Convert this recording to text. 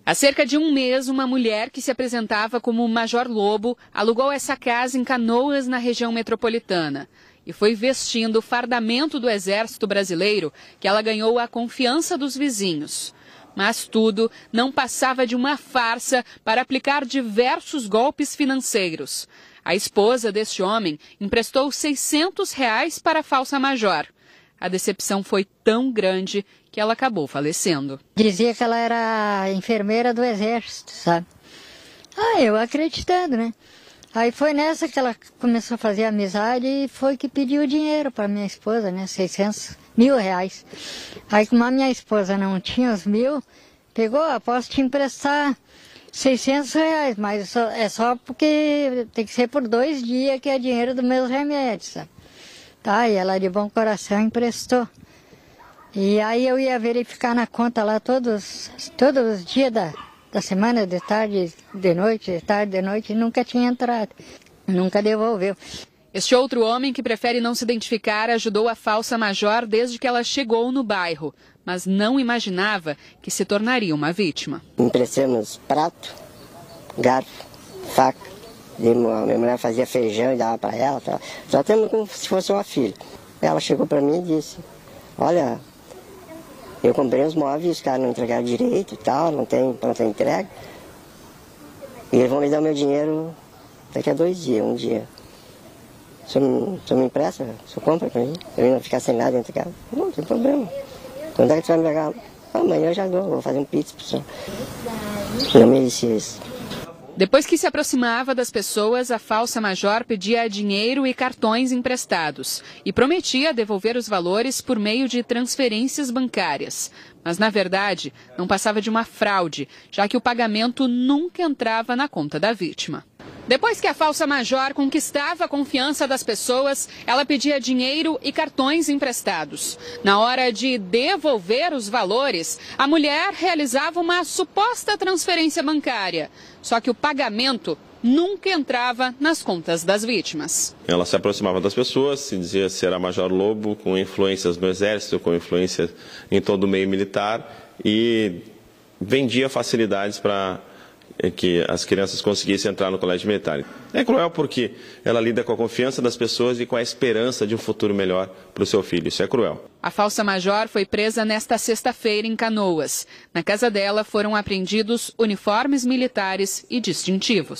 Há cerca de um mês, uma mulher que se apresentava como Major Lobo alugou essa casa em Canoas, na região metropolitana. E foi vestindo o fardamento do Exército Brasileiro que ela ganhou a confiança dos vizinhos. Mas tudo não passava de uma farsa para aplicar diversos golpes financeiros. A esposa deste homem emprestou R$600 para a falsa major. A decepção foi tão grande que ela acabou falecendo. Dizia que ela era enfermeira do Exército, sabe? Eu acreditando, né? Aí foi nessa que ela começou a fazer amizade e foi que pediu o dinheiro para minha esposa, né? R$600 mil. Aí como a minha esposa não tinha os 1.000, pegou, posso te emprestar R$600, mas é só porque tem que ser por 2 dias que é dinheiro dos meus remédios, sabe? Tá, e ela de bom coração emprestou. E aí eu ia verificar na conta lá todos os dias da semana, de tarde, de noite, de tarde, de noite, e nunca tinha entrado, nunca devolveu. Este outro homem, que prefere não se identificar, ajudou a falsa major desde que ela chegou no bairro, mas não imaginava que se tornaria uma vítima. Emprestamos prato, garfo, faca. Minha mulher fazia feijão e dava para ela. Tratamos como se fosse uma filha. Ela chegou para mim e disse: olha, eu comprei os móveis, os caras não entregaram direito e tal, não tem entrega. E eles vão me dar o meu dinheiro daqui a 2 dias, um dia. O senhor me empresta? O senhor compra para mim? Eu não ficar sem nada dentro de casa? Não tem problema. Quando é que você vai me pegar? Amanhã eu já dou, vou fazer um pizza para o senhor. Não merecia isso. Depois que se aproximava das pessoas, a falsa major pedia dinheiro e cartões emprestados e prometia devolver os valores por meio de transferências bancárias. Mas, na verdade, não passava de uma fraude, já que o pagamento nunca entrava na conta da vítima. Depois que a falsa major conquistava a confiança das pessoas, ela pedia dinheiro e cartões emprestados. Na hora de devolver os valores, a mulher realizava uma suposta transferência bancária. Só que o pagamento nunca entrava nas contas das vítimas. Ela se aproximava das pessoas, se dizia ser a Major Lobo, com influências no Exército, com influência em todo o meio militar, e vendia facilidades para que as crianças conseguissem entrar no colégio militar. É cruel porque ela lida com a confiança das pessoas e com a esperança de um futuro melhor para o seu filho. Isso é cruel. A falsa major foi presa nesta sexta-feira em Canoas. Na casa dela foram apreendidos uniformes militares e distintivos.